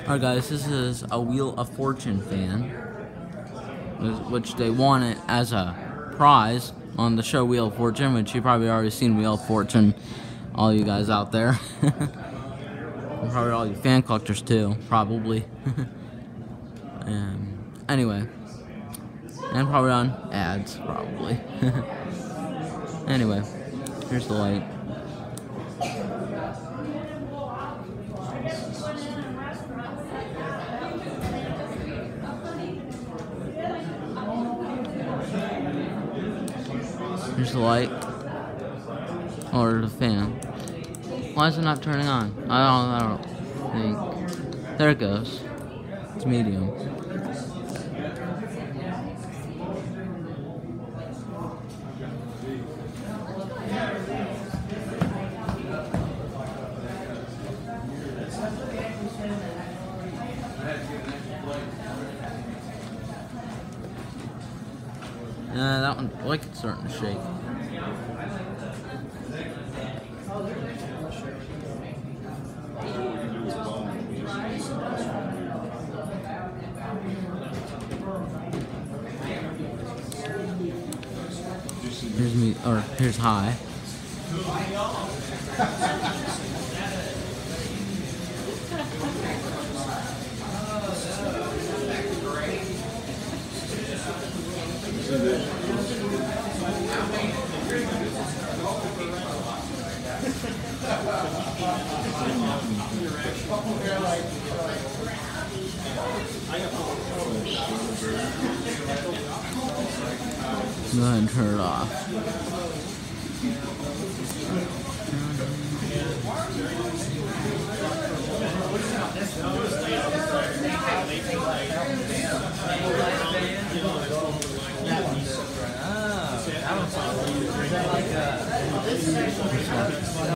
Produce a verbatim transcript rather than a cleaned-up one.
Alright guys, this is a Wheel of Fortune fan, which they won it as a prize on the show Wheel of Fortune, which you probably already seen Wheel of Fortune, all you guys out there. And probably all you fan collectors too, probably. um, anyway, and probably on ads, probably. Anyway, here's the light. Here's the light, or the fan. Why is it not turning on? I don't, I don't think. There it goes. It's medium. Uh, that one, like it's starting to shake. Here's me, or here's high. Go ahead and turn it off. Oh, that was like